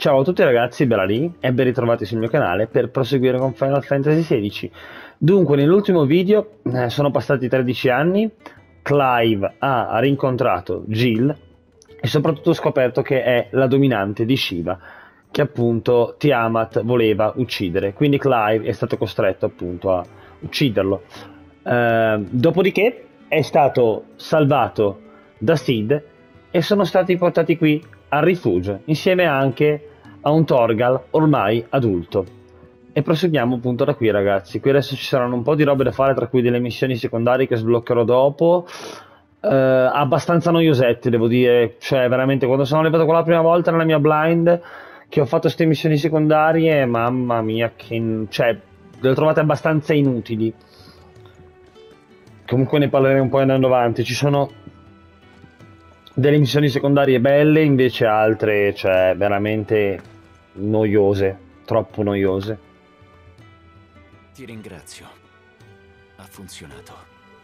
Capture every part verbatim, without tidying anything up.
Ciao a tutti ragazzi, Bella lì e ben ritrovati sul mio canale per proseguire con Final Fantasy sedici. Dunque, nell'ultimo video eh, sono passati tredici anni, Clive ha rincontrato Jill e soprattutto ho scoperto che è la dominante di Shiva, che appunto Tiamat voleva uccidere, quindi Clive è stato costretto appunto a ucciderlo. Eh, dopodiché è stato salvato da Sid e sono stati portati qui al rifugio, insieme anche a un Torgal ormai adulto. E proseguiamo appunto da qui, ragazzi. Qui adesso ci saranno un po' di robe da fare, tra cui delle missioni secondarie che sbloccherò dopo. Eh, abbastanza noiosette, devo dire. Cioè, veramente, quando sono arrivato qua la prima volta nella mia blind, che ho fatto queste missioni secondarie, mamma mia, che... cioè, le ho trovate abbastanza inutili. Comunque ne parlerei un po' andando avanti. Ci sono delle missioni secondarie belle, invece altre, cioè, veramente noiose, troppo noiose. Ti ringrazio. Ha funzionato.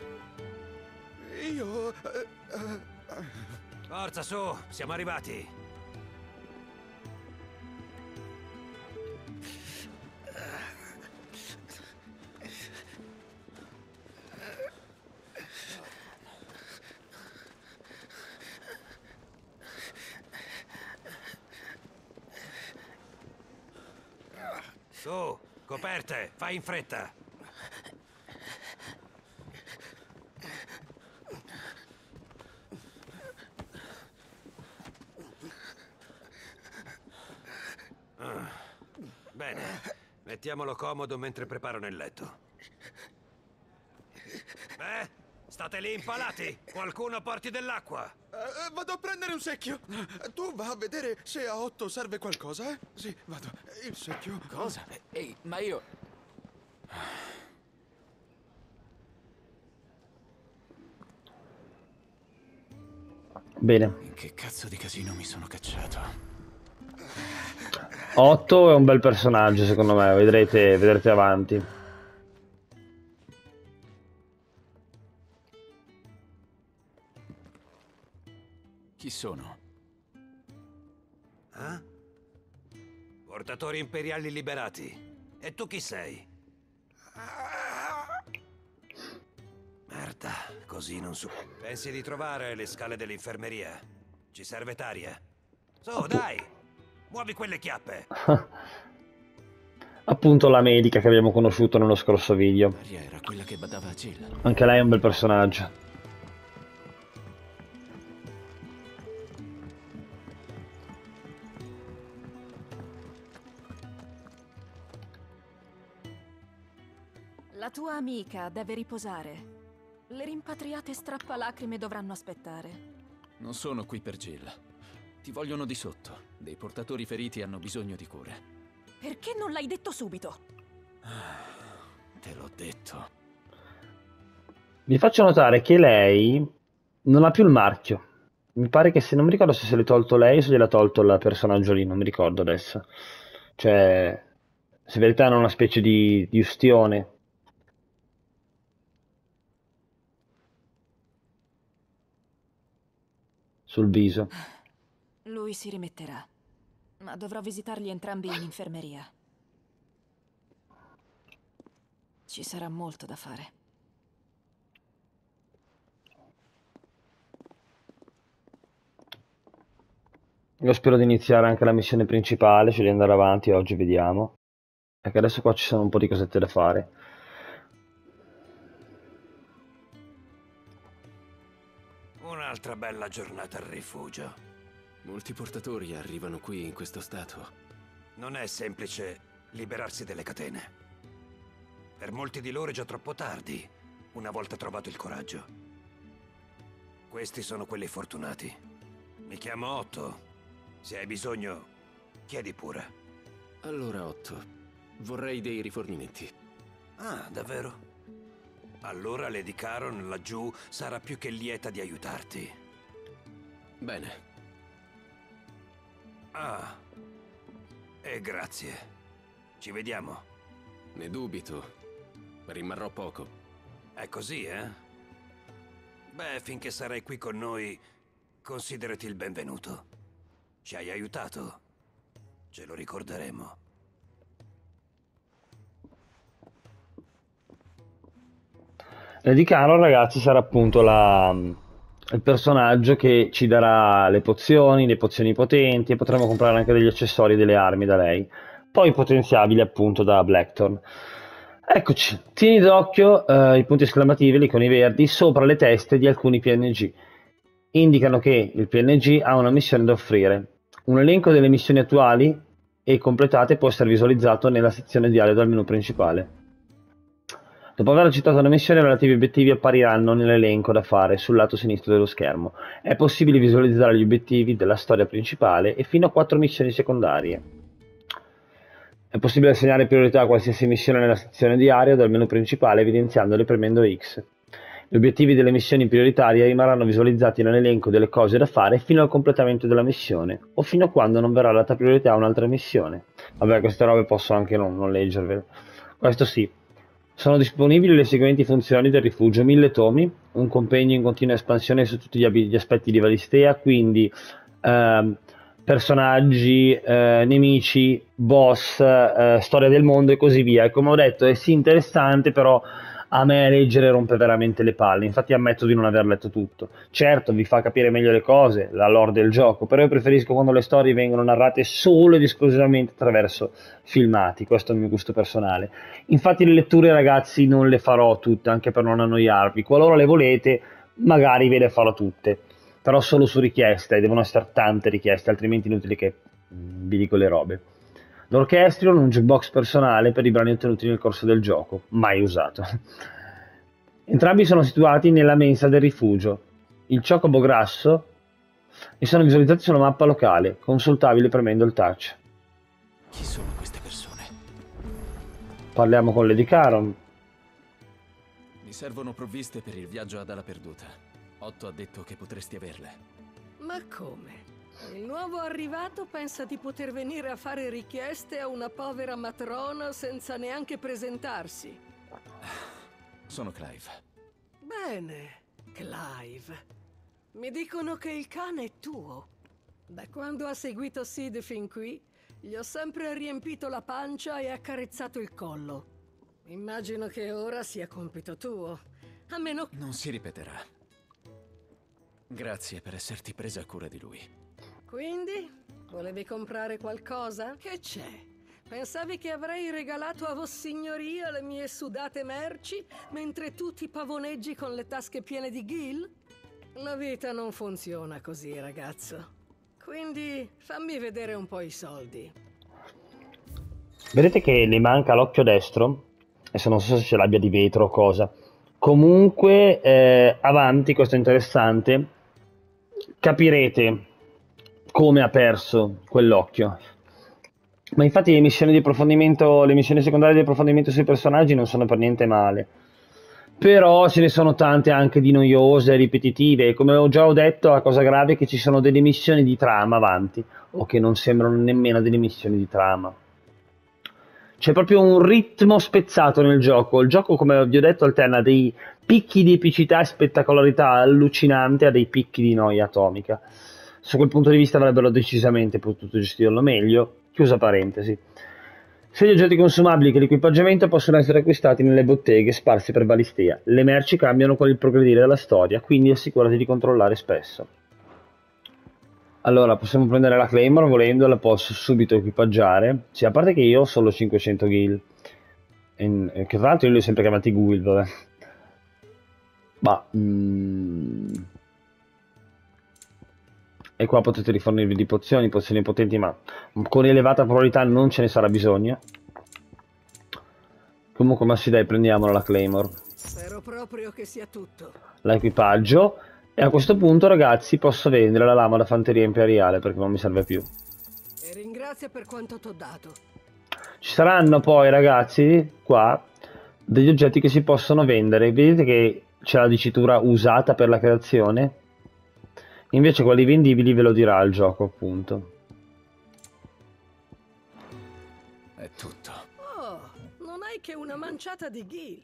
Io... eh, eh, Forza, su, siamo arrivati. Su, coperte, fai in fretta. Ah, bene, mettiamolo comodo mentre preparano il letto. Beh, state lì impalati. Qualcuno porti dell'acqua. eh, vado a prendere un secchio. Tu va a vedere se a Otto serve qualcosa, eh? Sì, vado. Il secchio... Cosa? Ehi, ma io... Bene. In che cazzo di casino mi sono cacciato? Otto è un bel personaggio, secondo me, vedrete, vedrete avanti. Chi sono? Eh? Portatori imperiali liberati. E tu chi sei? Merda, così non so. Pensi di trovare le scale dell'infermeria? Ci serve Taria. Su, dai! Muovi quelle chiappe! Appunto la medica che abbiamo conosciuto nello scorso video. Maria era quella che badava a Jill. Anche lei è un bel personaggio. La tua amica deve riposare. Le rimpatriate strappalacrime dovranno aspettare. Non sono qui per Jill. Ti vogliono di sotto. Dei portatori feriti hanno bisogno di cure. Perché non l'hai detto subito? Te l'ho detto. Vi faccio notare che lei non ha più il marchio. Mi pare che se non mi ricordo se se l'è tolto lei o se gliel'ha tolto il personaggio lì, non mi ricordo adesso. Cioè, se in verità hanno una specie di, di ustione. Sul viso. Lui si rimetterà. Ma dovrò visitarli entrambi in infermeria. Ci sarà molto da fare. Io spero di iniziare anche la missione principale, cioè di andare avanti oggi, vediamo. Perché adesso qua ci sono un po' di cosette da fare. Un'altra bella giornata al rifugio. Molti portatori arrivano qui in questo stato. Non è semplice liberarsi delle catene. Per molti di loro è già troppo tardi, una volta trovato il coraggio. Questi sono quelli fortunati. Mi chiamo Otto. Se hai bisogno, chiedi pure. Allora, Otto, vorrei dei rifornimenti. Ah, davvero? Allora Lady Caron laggiù sarà più che lieta di aiutarti. Bene. Ah, e grazie. Ci vediamo. Ne dubito. Rimarrò poco. È così, eh? Beh, finché sarai qui con noi, considerati il benvenuto. Ci hai aiutato. Ce lo ricorderemo. Lady Caron, ragazzi, sarà appunto la, il personaggio che ci darà le pozioni, le pozioni potenti, e potremo comprare anche degli accessori e delle armi da lei, poi potenziabili appunto da Blackthorn. Eccoci, tieni d'occhio eh, i punti esclamativi, le icone verdi, sopra le teste di alcuni P N G. Indicano che il P N G ha una missione da offrire. Un elenco delle missioni attuali e completate può essere visualizzato nella sezione diario del menu principale. Dopo aver accettato una missione, i relativi obiettivi appariranno nell'elenco da fare sul lato sinistro dello schermo. È possibile visualizzare gli obiettivi della storia principale e fino a quattro missioni secondarie. È possibile assegnare priorità a qualsiasi missione nella sezione diario del menu principale evidenziandole premendo X. Gli obiettivi delle missioni prioritarie rimarranno visualizzati nell'elenco delle cose da fare fino al completamento della missione, o fino a quando non verrà data priorità a un'altra missione. Vabbè, queste robe posso anche non, non leggervele. Questo sì. Sono disponibili le seguenti funzioni del rifugio: mille tomi, un compegno in continua espansione su tutti gli, gli aspetti di Valistea, quindi ehm, personaggi, eh, nemici, boss, eh, storia del mondo e così via. E come ho detto è sì interessante, però a me leggere rompe veramente le palle, infatti ammetto di non aver letto tutto. Certo, vi fa capire meglio le cose, la lore del gioco, però io preferisco quando le storie vengono narrate solo ed esclusivamente attraverso filmati, questo è il mio gusto personale. Infatti le letture, ragazzi, non le farò tutte, anche per non annoiarvi. Qualora le volete, magari ve le farò tutte, però solo su richiesta, e devono essere tante richieste, altrimenti inutile che mm, vi dico le robe. L'Orchestrion, un jukebox personale per i brani ottenuti nel corso del gioco, mai usato. Entrambi sono situati nella mensa del rifugio. Il Chocobo grasso e sono visualizzati sulla mappa locale, consultabile premendo il touch. Chi sono queste persone? Parliamo con Lady Caron. Mi servono provviste per il viaggio ad Ala Perduta. Otto ha detto che potresti averle. Ma come? Il nuovo arrivato pensa di poter venire a fare richieste a una povera matrona senza neanche presentarsi. Sono Clive. Bene, Clive. Mi dicono che il cane è tuo. Da quando ha seguito Sid fin qui, gli ho sempre riempito la pancia e accarezzato il collo. Immagino che ora sia compito tuo. A meno che... Non si ripeterà. Grazie per esserti presa cura di lui. Quindi? Volevi comprare qualcosa? Che c'è? Pensavi che avrei regalato a Vossignoria le mie sudate merci, mentre tu ti pavoneggi con le tasche piene di gil? La vita non funziona così, ragazzo. Quindi fammi vedere un po' i soldi. Vedete che le manca l'occhio destro? Adesso non so se ce l'abbia di vetro o cosa. Comunque, eh, avanti, questo è interessante. Capirete come ha perso quell'occhio. Ma infatti le missioni di approfondimento, le missioni secondarie di approfondimento sui personaggi non sono per niente male. Però ce ne sono tante anche di noiose, ripetitive. Come ho già ho detto, la cosa grave è che ci sono delle missioni di trama avanti, o che non sembrano nemmeno delle missioni di trama. C'è proprio un ritmo spezzato nel gioco. Il gioco, come vi ho detto, alterna dei picchi di epicità e spettacolarità allucinante a dei picchi di noia atomica. Su quel punto di vista avrebbero decisamente potuto gestirlo meglio. Chiusa parentesi. Se gli oggetti consumabili che l'equipaggiamento possono essere acquistati nelle botteghe sparse per Valistea. Le merci cambiano con il progredire della storia, quindi assicurati di controllare spesso. Allora, possiamo prendere la Claymore volendo, la posso subito equipaggiare. Sì, a parte che io ho solo cinquecento gil. E, che tra l'altro io li ho sempre chiamati Guild, vabbè. Ma... Mm, e qua potete rifornirvi di pozioni, pozioni potenti, ma con elevata probabilità non ce ne sarà bisogno. Comunque, ma sì dai, prendiamola la Claymore. Spero proprio che sia tutto. La equipaggio. E a questo punto, ragazzi, posso vendere la lama da fanteria imperiale perché non mi serve più. E ringrazia per quanto t'ho dato. Ci saranno poi, ragazzi, qua degli oggetti che si possono vendere. Vedete che c'è la dicitura usata per la creazione? Invece quelli vendibili ve lo dirà il gioco, appunto. È tutto. Oh, non hai che una manciata di gil.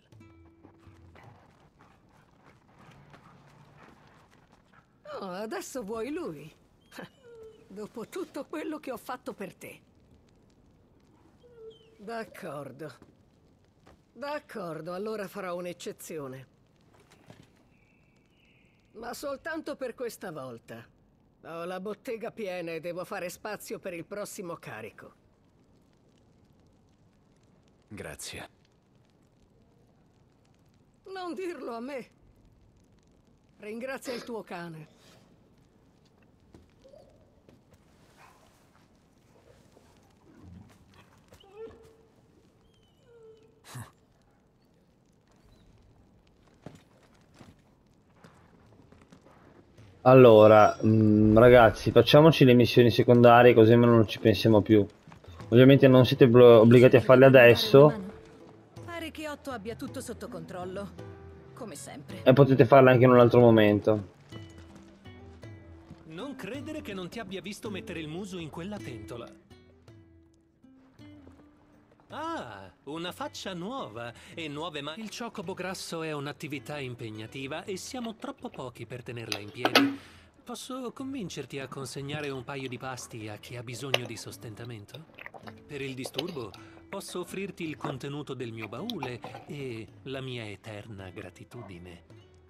Oh, adesso vuoi lui? Dopo tutto quello che ho fatto per te. D'accordo. D'accordo, allora farò un'eccezione. Ma soltanto per questa volta. Ho la bottega piena e devo fare spazio per il prossimo carico. Grazie. Non dirlo a me. Ringrazia il tuo cane. Allora, mh, ragazzi, facciamoci le missioni secondarie così almeno non ci pensiamo più. Ovviamente non siete blo- obbligati a farle adesso Pare che Otto abbia tutto sotto controllo, come sempre. e potete farle anche in un altro momento. Non credere che non ti abbia visto mettere il muso in quella pentola. Ah, una faccia nuova e nuove mani. Il ciocobo grasso è un'attività impegnativa e siamo troppo pochi per tenerla in piedi. Posso convincerti a consegnare un paio di pasti a chi ha bisogno di sostentamento? Per il disturbo, posso offrirti il contenuto del mio baule e la mia eterna gratitudine.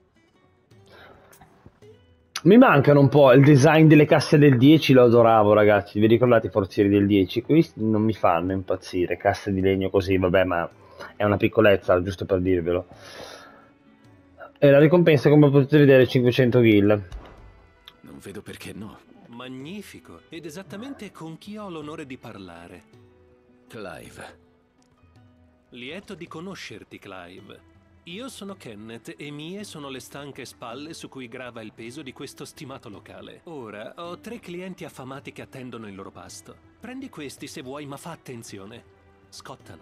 Mi mancano un po' il design delle casse del dieci, lo adoravo ragazzi, vi ricordate i forzieri del dieci? Questi non mi fanno impazzire, casse di legno così, vabbè, ma è una piccolezza, giusto per dirvelo. E la ricompensa, come potete vedere, cinquecento gil. Non vedo perché no. Magnifico, ed esattamente con chi ho l'onore di parlare. Clive. Lieto di conoscerti, Clive. Io sono Kenneth e mie sono le stanche spalle su cui grava il peso di questo stimato locale. Ora ho tre clienti affamati che attendono il loro pasto. Prendi questi se vuoi, ma fa attenzione. Scottano.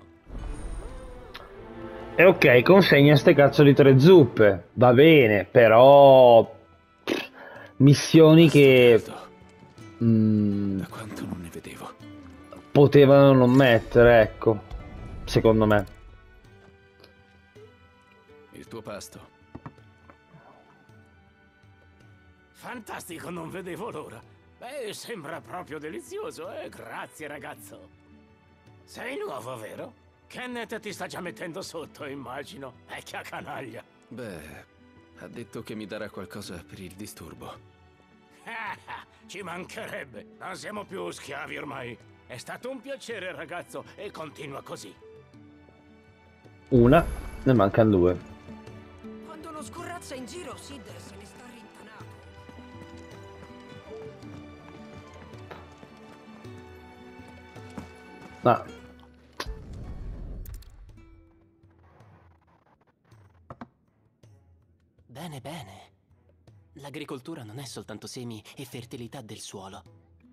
E ok, consegna ste cazzo di tre zuppe, va bene, però missioni che mm, Da quanto non ne vedevo. potevano non mettere, ecco, secondo me. Il tuo pasto. Fantastico, non vedevo l'ora. Beh, sembra proprio delizioso, eh? Grazie, ragazzo. Sei nuovo, vero? Kenneth ti sta già mettendo sotto, immagino. Vecchia canaglia. Beh, ha detto che mi darà qualcosa per il disturbo. Ci mancherebbe. Non siamo più schiavi ormai. È stato un piacere, ragazzo, e continua così. Una, ne mancano due. Quando non scorrazza in giro, Sid se ne sta rintanato. Ma Bene, bene. L'agricoltura non è soltanto semi e fertilità del suolo.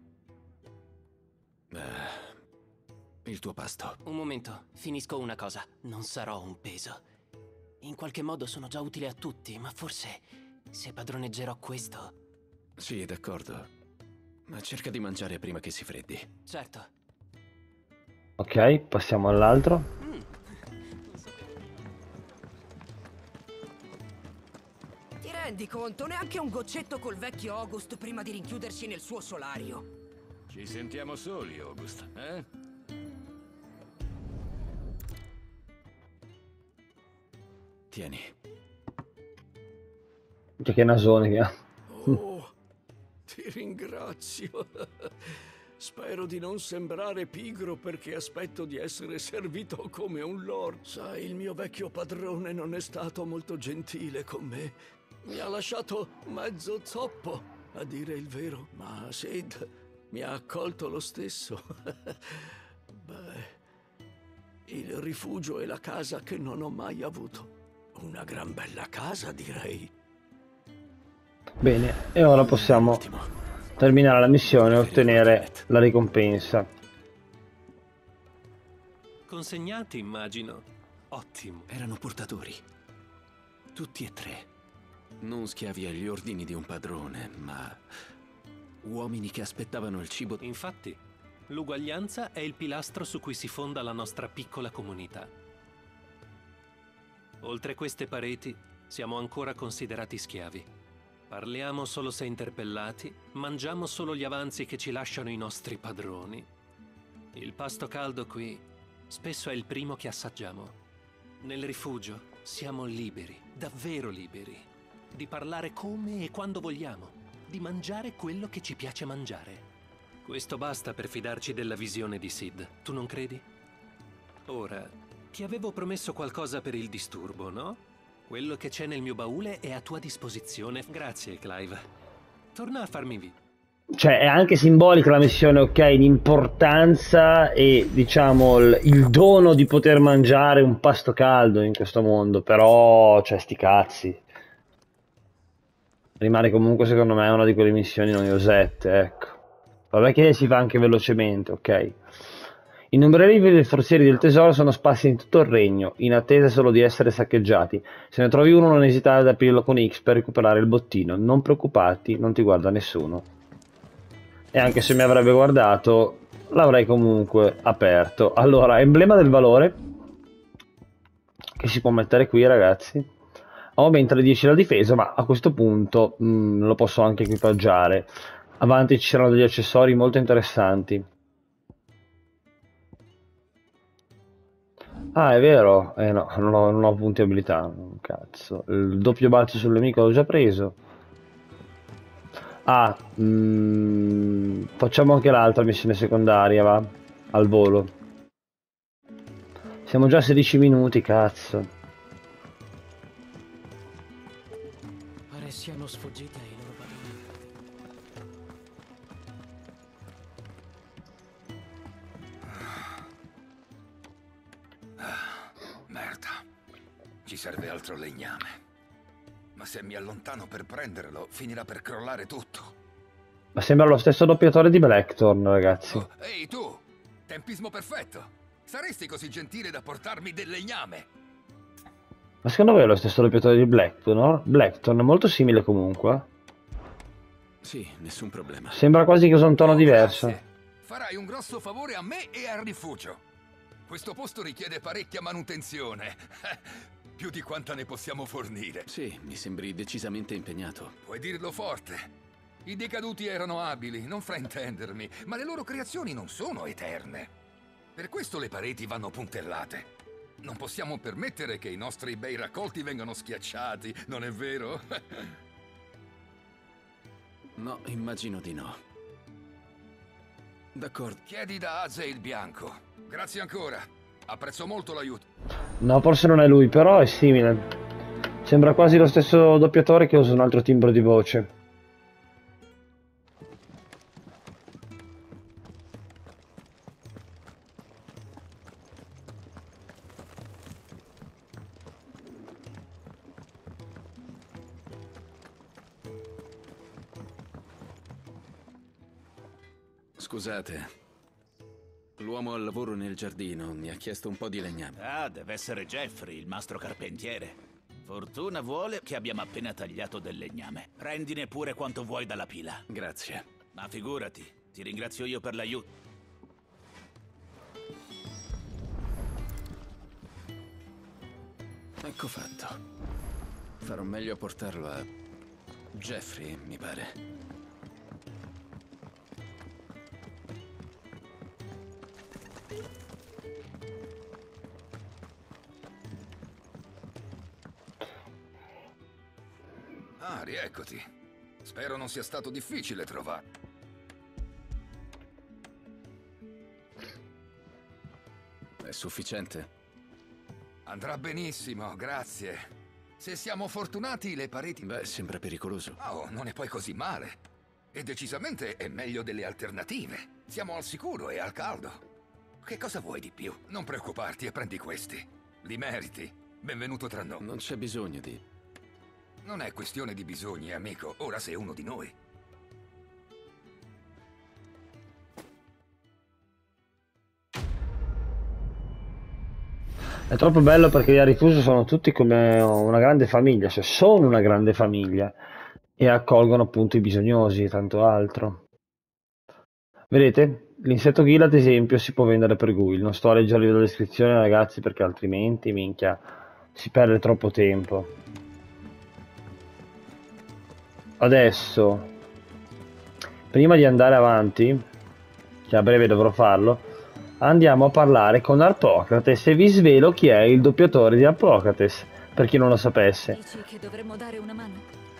Eh, il tuo pasto. Un momento, finisco una cosa. Non sarò un peso. In qualche modo sono già utile a tutti, ma forse se padroneggerò questo... Sì, d'accordo. Ma cerca di mangiare prima che si freddi. Certo. ok, passiamo all'altro. Ti rendi conto? Neanche un goccetto col vecchio August prima di rinchiudersi nel suo solario. Ci sentiamo soli, August, eh? Tieni. Cioè, che nasone che ha. Oh, ti ringrazio. Spero di non sembrare pigro perché aspetto di essere servito come un lord. Sai, il mio vecchio padrone non è stato molto gentile con me. Mi ha lasciato mezzo zoppo, a dire il vero. Ma Sid mi ha accolto lo stesso. Beh, il rifugio è la casa che non ho mai avuto. Una gran bella casa, direi. Bene, e ora possiamo terminare la missione e ottenere la ricompensa. Consegnati, immagino. Ottimo. Erano portatori. Tutti e tre. Non schiavi agli ordini di un padrone, ma uomini che aspettavano il cibo. Infatti, l'uguaglianza è il pilastro su cui si fonda la nostra piccola comunità. Oltre queste pareti, siamo ancora considerati schiavi. Parliamo solo se interpellati, mangiamo solo gli avanzi che ci lasciano i nostri padroni. Il pasto caldo qui spesso è il primo che assaggiamo. Nel rifugio siamo liberi, davvero liberi, di parlare come e quando vogliamo, di mangiare quello che ci piace mangiare. Questo basta per fidarci della visione di Sid, tu non credi? Ora, ti avevo promesso qualcosa per il disturbo, no? Quello che c'è nel mio baule è a tua disposizione. Grazie, Clive. Torna a farmi vivo. Cioè, è anche simbolica la missione, ok, l'importanza e, diciamo, il, il dono di poter mangiare un pasto caldo in questo mondo, però, cioè, sti cazzi. Rimane comunque, secondo me, una di quelle missioni noiosette, ecco. Vabbè che si fa anche velocemente, ok. Innumerevoli forzieri del tesoro sono sparsi in tutto il regno, in attesa solo di essere saccheggiati. Se ne trovi uno, non esitare ad aprirlo con X per recuperare il bottino. Non preoccuparti, non ti guarda nessuno. E anche se mi avrebbe guardato, l'avrei comunque aperto. Allora, emblema del valore, che si può mettere qui, ragazzi. Aumenta le dieci la difesa, ma a questo punto mh, lo posso anche equipaggiare. Avanti ci saranno degli accessori molto interessanti. Ah, è vero. Eh no, non ho, non ho punti abilità. Cazzo. Il doppio balzo sul nemico l'ho già preso. Ah, mm, facciamo anche l'altra missione secondaria, va? Al volo. Siamo già a sedici minuti, cazzo. Pare siano sfuggite ai loro padroni. Merda, ci serve altro legname. Ma se mi allontano per prenderlo, finirà per crollare tutto. Ma sembra lo stesso doppiatore di Blackthorn, ragazzi. Oh, ehi tu! Tempismo perfetto! Saresti così gentile da portarmi del legname? Ma secondo voi è lo stesso doppiatore di Blackthorn, no? Blackthorn è molto simile comunque. Sì, nessun problema. Sembra quasi che usa un tono Oh, diverso. grazie. Farai un grosso favore a me e al rifugio. Questo posto richiede parecchia manutenzione. Più di quanta ne possiamo fornire. Sì, mi sembri decisamente impegnato. Puoi dirlo forte. I decaduti erano abili, non fraintendermi, ma le loro creazioni non sono eterne. Per questo le pareti vanno puntellate. Non possiamo permettere che i nostri bei raccolti vengano schiacciati, non è vero? No, immagino di no. D'accordo. Chiedi da Aze il Bianco. Grazie ancora. Apprezzo molto l'aiuto. No, forse non è lui, però è simile. Sembra quasi lo stesso doppiatore che usa un altro timbro di voce. Scusate. L'uomo al lavoro nel giardino mi ha chiesto un po' di legname. Ah, deve essere Jeffrey, il mastro carpentiere. Fortuna vuole che abbiamo appena tagliato del legname. Prendine pure quanto vuoi dalla pila. Grazie. Ma figurati, ti ringrazio io per l'aiuto. Ecco fatto. Farò meglio a portarlo a Jeffrey, mi pare. Ah, rieccoti. Spero non sia stato difficile trovare. È sufficiente? Andrà benissimo, grazie. Se siamo fortunati, le pareti... Beh, sembra pericoloso. Oh, non è poi così male. E decisamente è meglio delle alternative. Siamo al sicuro e al caldo. Che cosa vuoi di più? Non preoccuparti e prendi questi. Li meriti. Benvenuto tra noi. Non c'è bisogno di... Non è questione di bisogni, amico. Ora sei uno di noi. È troppo bello perché a Rifuso sono tutti come una grande famiglia, cioè sono una grande famiglia e accolgono appunto i bisognosi e tanto altro. Vedete? L'insetto Ghill ad esempio si può vendere per Guil. Non sto a leggervi la descrizione, ragazzi, perché altrimenti, minchia, si perde troppo tempo. Adesso, prima di andare avanti, che a breve dovrò farlo, andiamo a parlare con Harpocrates e vi svelo chi è il doppiatore di Harpocrates, per chi non lo sapesse. Dici che dovremmo dare una mano?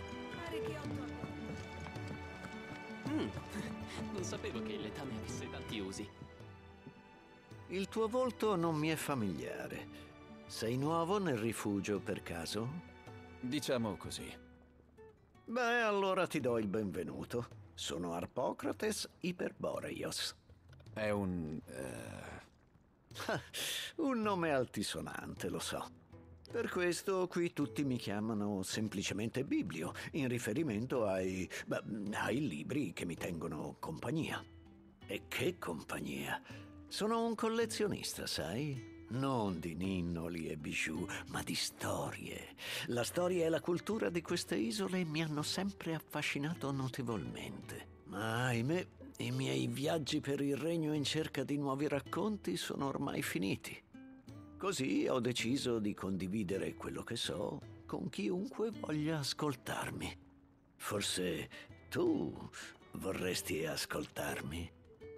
Mm, non sapevo che il letame avesse tanti usi. Il tuo volto non mi è familiare. Sei nuovo nel rifugio per caso? Diciamo così. Beh, allora ti do il benvenuto. Sono Harpocrates Hyperboreios. È un... Uh... un nome altisonante, lo so. Per questo qui tutti mi chiamano semplicemente Biblio, in riferimento ai... beh, ai libri che mi tengono compagnia. E che compagnia! Sono un collezionista, sai? Non di ninnoli e bijou, ma di storie. La storia e la cultura di queste isole mi hanno sempre affascinato notevolmente. Ma ahimè, i miei viaggi per il regno in cerca di nuovi racconti sono ormai finiti. Così ho deciso di condividere quello che so con chiunque voglia ascoltarmi. Forse tu vorresti ascoltarmi?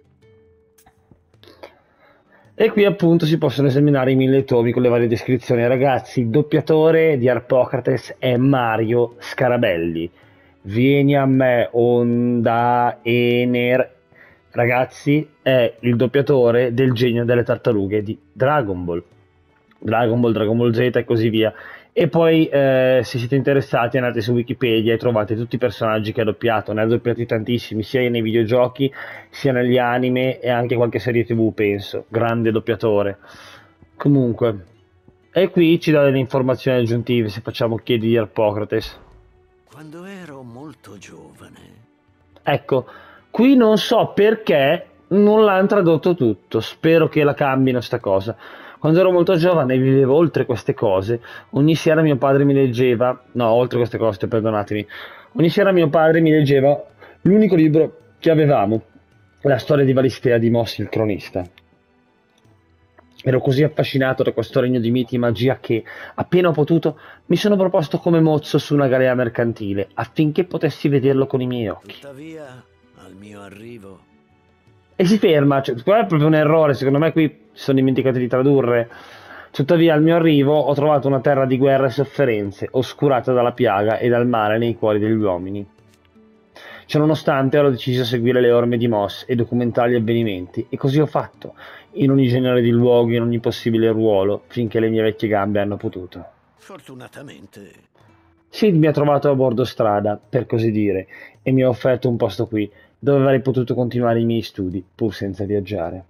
E qui appunto si possono esaminare i mille tomi con le varie descrizioni. Ragazzi, il doppiatore di Harpocrates è Mario Scarabelli. Vieni a me, Onda Ener. Ragazzi, è il doppiatore del genio delle tartarughe di Dragon Ball. Dragon Ball, Dragon Ball Z e così via. E poi eh, se siete interessati andate su Wikipedia e trovate tutti i personaggi che ha doppiato. Ne ha doppiati tantissimi, sia nei videogiochi sia negli anime e anche qualche serie tv, penso. Grande doppiatore. Comunque, e qui ci dà delle informazioni aggiuntive se facciamo chiedi di Harpocrates. Quando ero molto giovane. Ecco, qui non so perché non l'hanno tradotto tutto. Spero che la cambino sta cosa. Quando ero molto giovane vivevo oltre queste cose. Ogni sera mio padre mi leggeva, no, oltre queste cose, perdonatemi. Ogni sera mio padre mi leggeva l'unico libro che avevamo, la storia di Valistea di Moss il cronista. Ero così affascinato da questo regno di miti e magia che, appena ho potuto, mi sono proposto come mozzo su una galea mercantile, affinché potessi vederlo con i miei occhi. Tuttavia, al mio arrivo... E si ferma, cioè, qua è proprio un errore, secondo me qui si sono dimenticati di tradurre. Tuttavia al mio arrivo ho trovato una terra di guerra e sofferenze, oscurata dalla piaga e dal male nei cuori degli uomini. Ciononostante ero deciso a seguire le orme di Moss e documentare gli avvenimenti, e così ho fatto, in ogni genere di luogo, in ogni possibile ruolo, finché le mie vecchie gambe hanno potuto. Fortunatamente... Sid mi ha trovato a bordo strada, per così dire, e mi ha offerto un posto qui, dove avrei potuto continuare i miei studi, pur senza viaggiare.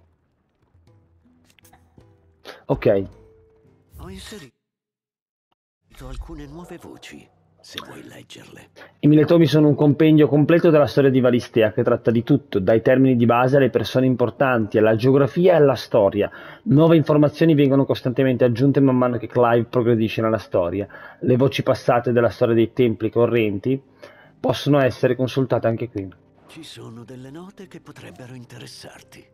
Ok. Ho inserito alcune nuove voci, se vuoi leggerle. I mille tomi sono un compendio completo della storia di Valistea, che tratta di tutto, dai termini di base alle persone importanti, alla geografia e alla storia. Nuove informazioni vengono costantemente aggiunte man mano che Clive progredisce nella storia. Le voci passate della storia dei templi correnti possono essere consultate anche qui. Ci sono delle note che potrebbero interessarti.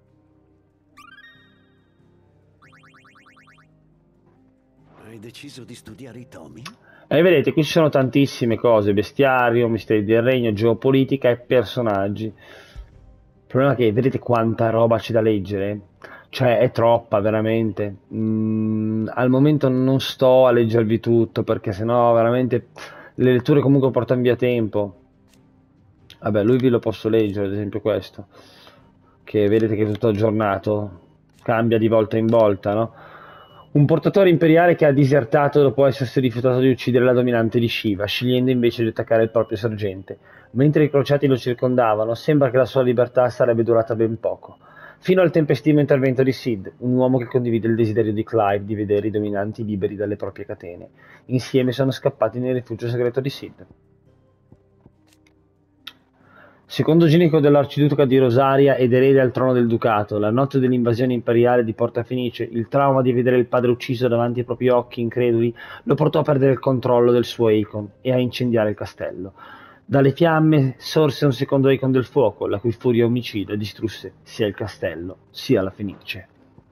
Hai deciso di studiare i tomi? E vedete, qui ci sono tantissime cose: bestiario, misteri del regno, geopolitica e personaggi. Il problema è che vedete quanta roba c'è da leggere? Cioè, è troppa, veramente. Mm, al momento non sto a leggervi tutto, perché sennò veramente le letture comunque portano via tempo. Vabbè, lui vi lo posso leggere, ad esempio questo, che vedete che è tutto aggiornato, cambia di volta in volta, no? Un portatore imperiale che ha disertato dopo essersi rifiutato di uccidere la dominante di Shiva, scegliendo invece di attaccare il proprio sergente. Mentre i crociati lo circondavano, sembra che la sua libertà sarebbe durata ben poco. Fino al tempestivo intervento di Sid, un uomo che condivide il desiderio di Clive di vedere i dominanti liberi dalle proprie catene. Insieme sono scappati nel rifugio segreto di Sid. Secondogenico dell'arciduca di Rosaria ed erede al trono del ducato, la notte dell'invasione imperiale di Porta Fenice, il trauma di vedere il padre ucciso davanti ai propri occhi increduli lo portò a perdere il controllo del suo Eikon e a incendiare il castello. Dalle fiamme sorse un secondo Eikon del fuoco, la cui furia omicida distrusse sia il castello sia la Fenice.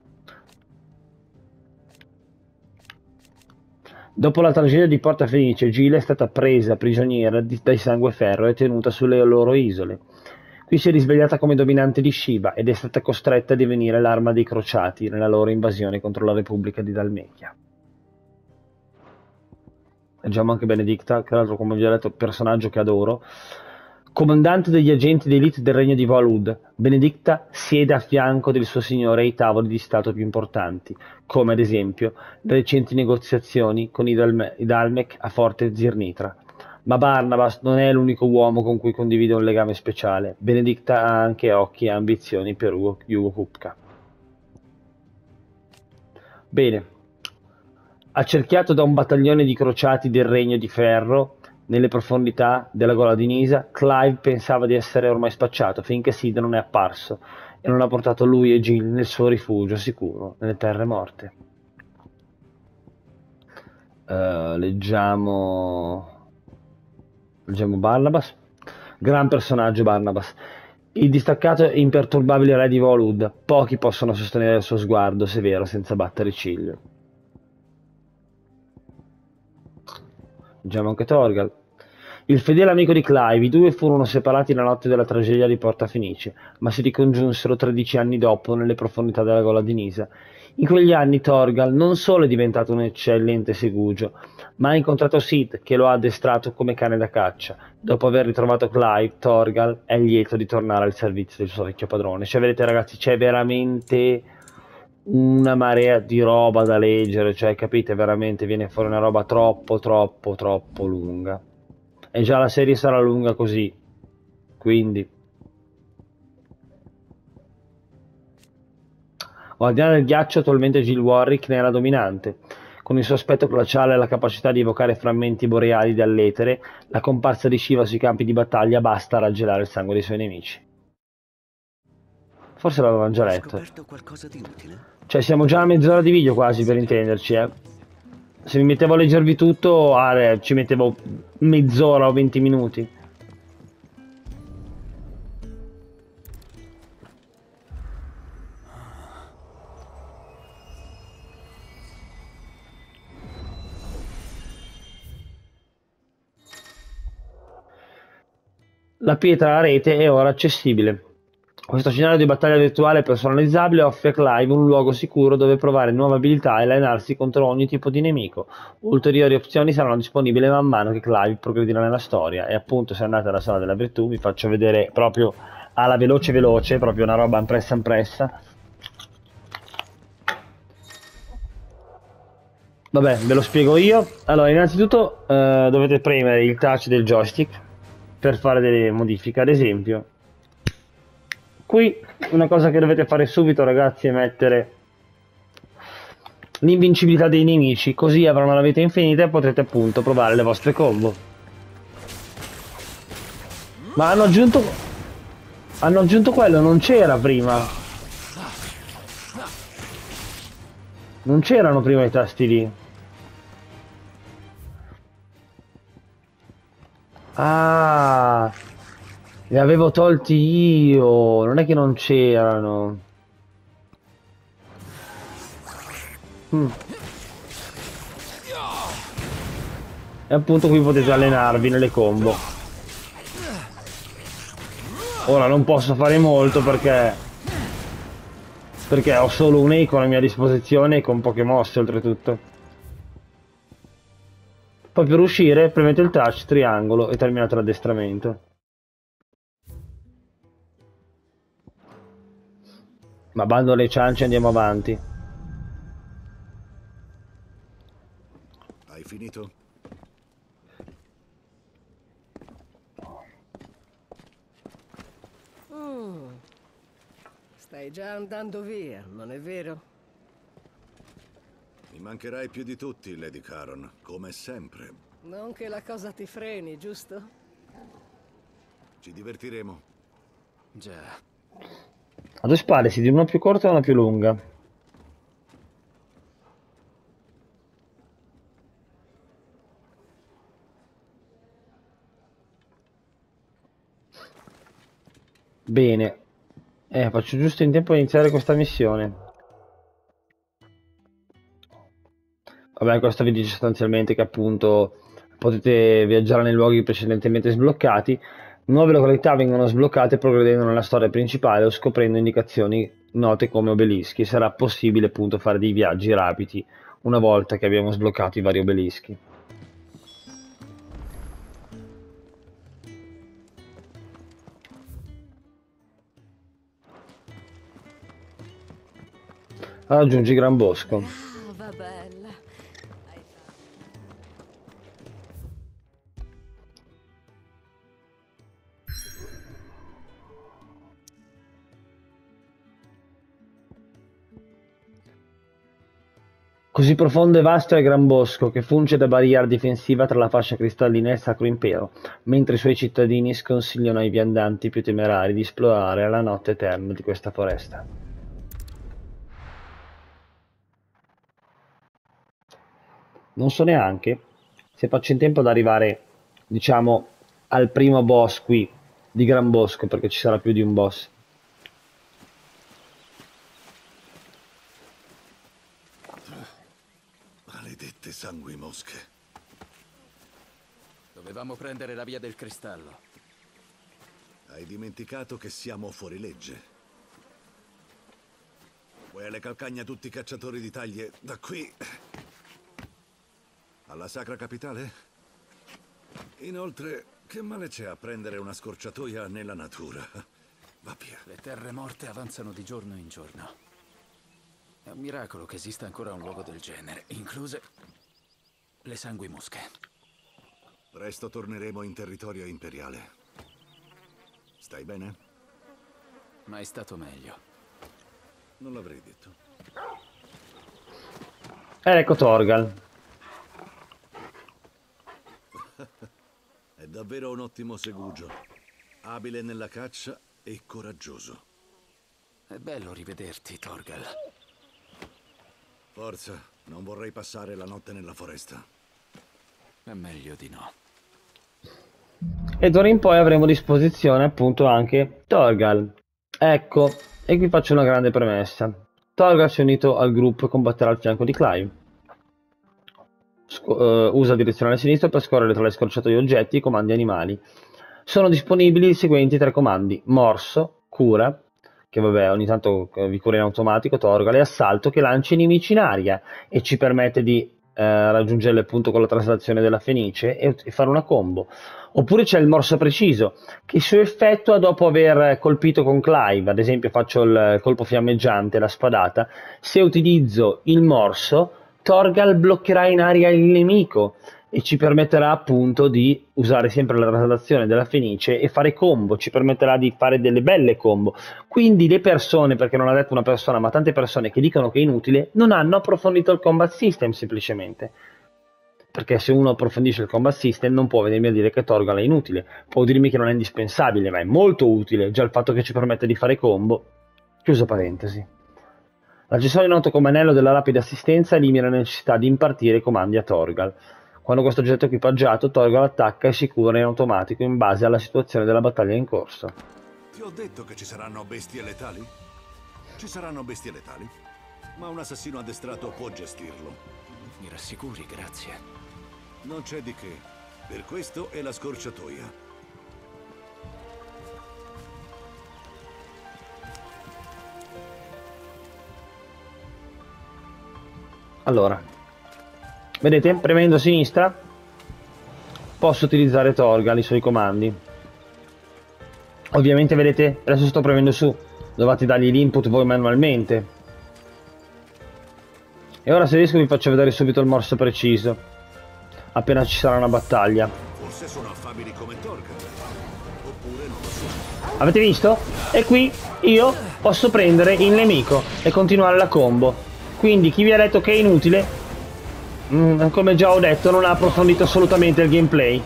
Dopo la tragedia di Porta Fenice, Gila è stata presa prigioniera di, dai Sangueferro e tenuta sulle loro isole. Qui si è risvegliata come dominante di Shiva ed è stata costretta a divenire l'arma dei crociati nella loro invasione contro la Repubblica di Dalmechia. Leggiamo anche Benedicta, che l'altro, come vi ho detto, personaggio che adoro. Comandante degli agenti d'elite del regno di Valud, Benedicta siede a fianco del suo signore ai tavoli di stato più importanti, come ad esempio le recenti negoziazioni con i, Dalme i Dalmec a Forte Zirnitra. Ma Barnabas non è l'unico uomo con cui condivide un legame speciale. Benedicta ha anche occhi e ambizioni per Hugo, Hugo Kupka. Bene. Accerchiato da un battaglione di crociati del Regno di Ferro, nelle profondità della gola di Nisa, Clive pensava di essere ormai spacciato finché Sid non è apparso e non ha portato lui e Jill nel suo rifugio sicuro nelle terre morte. Uh, leggiamo... leggiamo Barnabas. Gran personaggio Barnabas. Il distaccato e imperturbabile re di Volud. Pochi possono sostenere il suo sguardo severo senza battere ciglio. Leggiamo anche Torgal. Il fedele amico di Clive, i due furono separati la notte della tragedia di Porta Fenice, ma si ricongiunsero tredici anni dopo nelle profondità della gola di Nisa. In quegli anni Torgal non solo è diventato un eccellente segugio, ma ha incontrato Sid, che lo ha addestrato come cane da caccia. Dopo aver ritrovato Clive, Torgal è lieto di tornare al servizio del suo vecchio padrone. Cioè, vedete ragazzi, c'è veramente una marea di roba da leggere, cioè capite, veramente viene fuori una roba troppo troppo troppo lunga, e già la serie sarà lunga così, quindi Guardiana del ghiaccio. Attualmente Jill Warrick ne è la dominante. Con il suo aspetto glaciale e la capacità di evocare frammenti boreali dall'etere, la comparsa di Shiva sui campi di battaglia basta a raggelare il sangue dei suoi nemici. Forse l'avevamo già letto. Qualcosa di utile? Cioè siamo già a mezz'ora di video quasi, per intenderci, eh. Se mi mettevo a leggervi tutto, ah, ci mettevo mezz'ora o venti minuti. La pietra a rete è ora accessibile. Questo scenario di battaglia virtuale personalizzabile offre a Clive un luogo sicuro dove provare nuove abilità e allenarsi contro ogni tipo di nemico. Ulteriori opzioni saranno disponibili man mano che Clive progredirà nella storia. E appunto, se andate alla sala della virtù, vi faccio vedere proprio alla veloce veloce, proprio una roba impressa impressa. Vabbè, ve lo spiego io. Allora, innanzitutto eh, dovete premere il touch del joystick per fare delle modifiche. Ad esempio, qui una cosa che dovete fare subito ragazzi è mettere l'invincibilità dei nemici, così avranno la vita infinita e potrete appunto provare le vostre combo. Ma hanno aggiunto hanno aggiunto quello, non c'era prima, non c'erano prima i tasti lì. Ah, li avevo tolti io, non è che non c'erano. Mm. E appunto qui potete allenarvi nelle combo. Ora non posso fare molto perché perché ho solo un eco a mia disposizione con poche mosse oltretutto. Poi per uscire premete il touch, triangolo e terminate l'addestramento. Ma bando alle ciance e andiamo avanti. Hai finito? Mm. Stai già andando via, non è vero? Mi mancherai più di tutti, Lady Caron, come sempre. Non che la cosa ti freni, giusto? Ci divertiremo. Già. A due spalle si di una più corta e una più lunga. Bene. Eh, faccio giusto in tempo a iniziare questa missione. Vabbè, questo vi dice sostanzialmente che appunto potete viaggiare nei luoghi precedentemente sbloccati, Nuove località vengono sbloccate progredendo nella storia principale o scoprendo indicazioni note come obelischi. Sarà possibile appunto fare dei viaggi rapidi una volta che abbiamo sbloccato i vari obelischi. Raggiungi Gran Bosco. Ah, va bella. Così profondo e vasto è Gran Bosco, che funge da barriera difensiva tra la fascia cristallina e il Sacro Impero, mentre i suoi cittadini sconsigliano ai viandanti più temerari di esplorare la notte eterna di questa foresta. Non so neanche se faccio in tempo ad arrivare, diciamo, al primo boss qui di Gran Bosco, perché ci sarà più di un boss. Maledette sanguimosche. Dovevamo prendere la via del cristallo. Hai dimenticato che siamo fuori legge. Vuoi alle calcagna tutti i cacciatori di taglie da qui alla Sacra Capitale? Inoltre, che male c'è a prendere una scorciatoia nella natura? Va via. Le terre morte avanzano di giorno in giorno. È un miracolo che esista ancora un luogo del genere, incluse le sanguimosche. Presto torneremo in territorio imperiale. Stai bene? Mai stato meglio. Non l'avrei detto. Ed ecco Torgal. È davvero un ottimo segugio. Abile nella caccia e coraggioso. È bello rivederti, Torgal. Forza, non vorrei passare la notte nella foresta. È meglio di no. E d'ora in poi avremo a disposizione appunto anche Torgal. Ecco, e qui faccio una grande premessa. Torgal si è unito al gruppo e combatterà al fianco di Clive. Sc uh, usa direzionale sinistro per scorrere tra le scorciatoie oggetti e comandi animali. Sono disponibili i seguenti tre comandi: morso, cura, che vabbè ogni tanto vi cura in automatico Torgal, e assalto, che lancia i nemici in aria e ci permette di eh, raggiungere appunto con la traslazione della Fenice e, e fare una combo. Oppure c'è il morso preciso, che il suo effetto è dopo aver colpito con Clive. Ad esempio faccio il colpo fiammeggiante, la spadata. Se utilizzo il morso, Torgal bloccherà in aria il nemico e ci permetterà appunto di usare sempre la traslazione della Fenice e fare combo, ci permetterà di fare delle belle combo. Quindi le persone, perché non l'ha detto una persona, ma tante persone che dicono che è inutile, non hanno approfondito il combat system semplicemente. Perché se uno approfondisce il combat system non può venirmi a dire che Torgal è inutile, può dirmi che non è indispensabile, ma è molto utile, già il fatto che ci permette di fare combo. Chiusa parentesi. L'accessorio noto come anello della rapida assistenza elimina la necessità di impartire comandi a Torgal. Quando questo oggetto è equipaggiato, Torgal attacca e si cura in automatico in base alla situazione della battaglia in corso. Ti ho detto che ci saranno bestie letali? Ci saranno bestie letali, ma un assassino addestrato può gestirlo. Mi rassicuri, grazie. Non c'è di che. Per questo è la scorciatoia. Allora, vedete, premendo a sinistra posso utilizzare Torgal, i suoi comandi. Ovviamente vedete, adesso sto premendo su, dovete dargli l'input voi manualmente. E ora se riesco vi faccio vedere subito il morso preciso, appena ci sarà una battaglia. Forse sono affabili come Torgal, oppure non lo so. Avete visto? E qui io posso prendere il nemico e continuare la combo. Quindi chi vi ha detto che è inutile, mh, come già ho detto, non ha approfondito assolutamente il gameplay.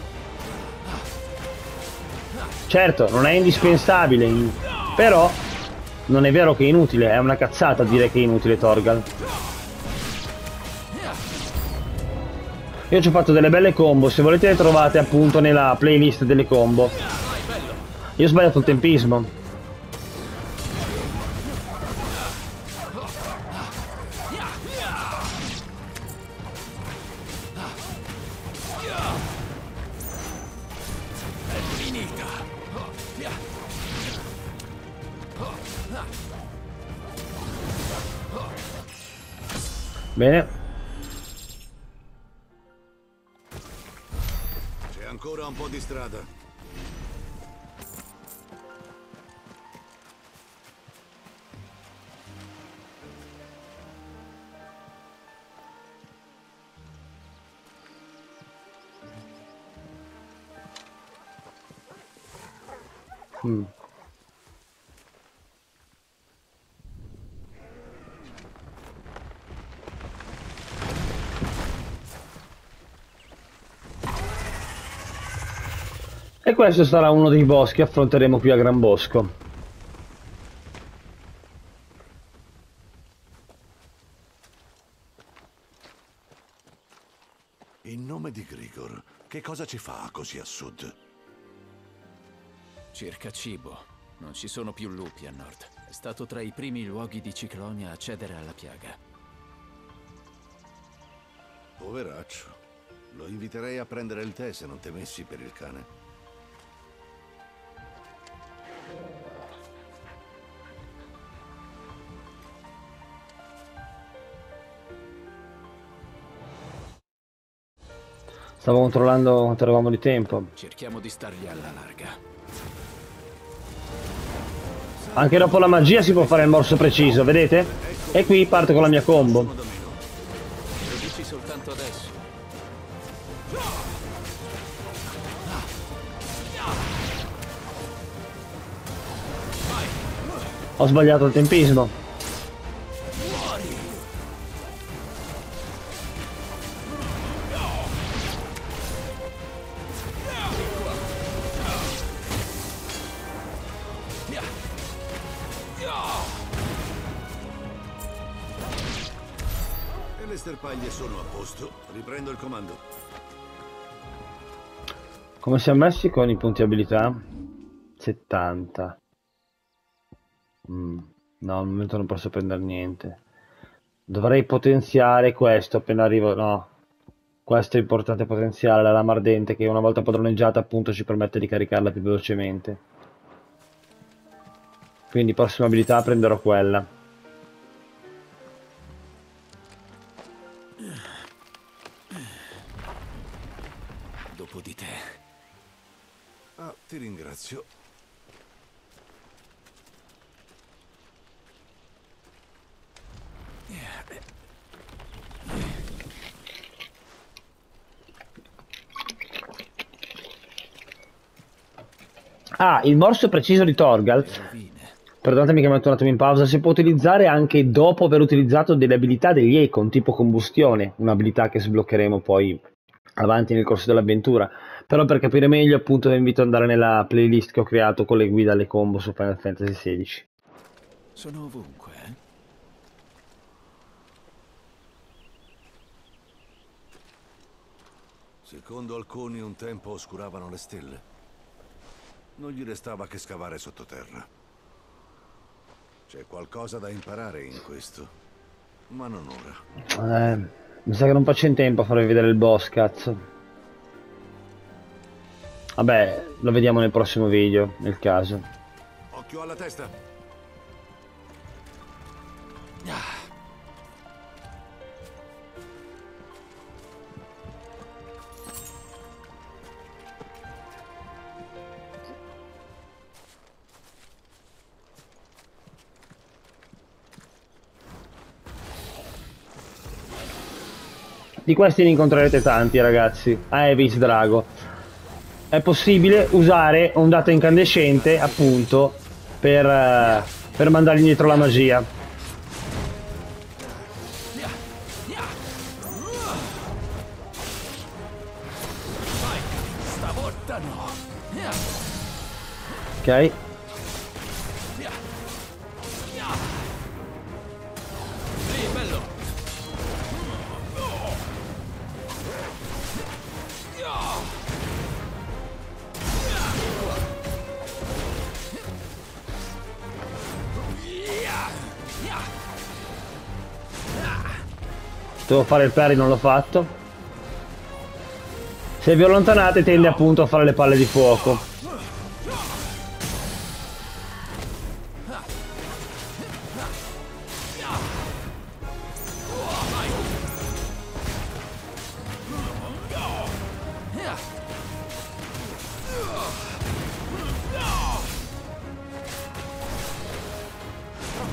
Certo, non è indispensabile, però non è vero che è inutile, è una cazzata dire che è inutile Torgal. Io ci ho fatto delle belle combo, se volete le trovate appunto nella playlist delle combo. Io ho sbagliato il tempismo. Bene. C'è ancora un po' di strada. Mm. E questo sarà uno dei boschi che affronteremo qui a Gran Bosco. In nome di Grigor, che cosa ci fa così a sud? Cerca cibo. Non ci sono più lupi a nord. È stato tra i primi luoghi di Ciclonia a cedere alla piaga. Poveraccio. Lo inviterei a prendere il tè se non temessi per il cane. Stavo controllando quanto eravamo di tempo. Cerchiamo di stargli alla larga. Anche dopo la magia si può fare il morso preciso, vedete? E qui parto con la mia combo. Lo dici soltanto adesso. Ho sbagliato il tempismo. E le sterpaglie sono a posto. Riprendo il comando. Come siamo messi con i punti abilità? settanta. Mm, no, al momento non posso prendere niente. Dovrei potenziare questo appena arrivo. No, questo è importante potenziare la lama ardente, che una volta padroneggiata appunto ci permette di caricarla più velocemente. Quindi prossima abilità prenderò quella. Dopo di te. Ah, ti ringrazio. Ah, il morso preciso di Torgalz, perdonatemi che metto un attimo in pausa, si può utilizzare anche dopo aver utilizzato delle abilità degli Econ, tipo combustione, un'abilità che sbloccheremo poi avanti nel corso dell'avventura. Però per capire meglio appunto vi invito ad andare nella playlist che ho creato con le guide alle combo su Final Fantasy sedici. Sono ovunque, eh? Secondo alcuni un tempo oscuravano le stelle. Non gli restava che scavare sottoterra. C'è qualcosa da imparare in questo, ma non ora. Eh, mi sa che non faccio in tempo a farvi vedere il boss, cazzo. Vabbè, lo vediamo nel prossimo video, nel caso. Occhio alla testa. Ah. Di questi ne incontrerete tanti, ragazzi. Aevis Drago. È possibile usare ondata incandescente, appunto, per, uh, per mandargli indietro la magia. Ok. Devo fare il parry, non l'ho fatto. Se vi allontanate tende appunto a fare le palle di fuoco.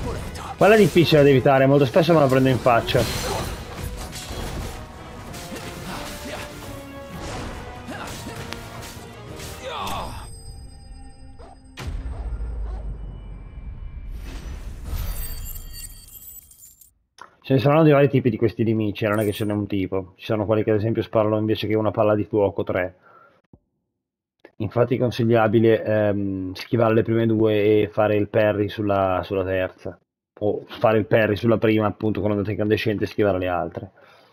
Quella è difficile da evitare, molto spesso me la prendo in faccia. Ce ne saranno di vari tipi di questi nemici, non è che ce n'è un tipo. Ci sono quelli che ad esempio sparano invece che una palla di fuoco, tre. Infatti è consigliabile ehm, schivare le prime due e fare il parry sulla, sulla terza. O fare il parry sulla prima, appunto, quando andate incandescente e schivare le altre.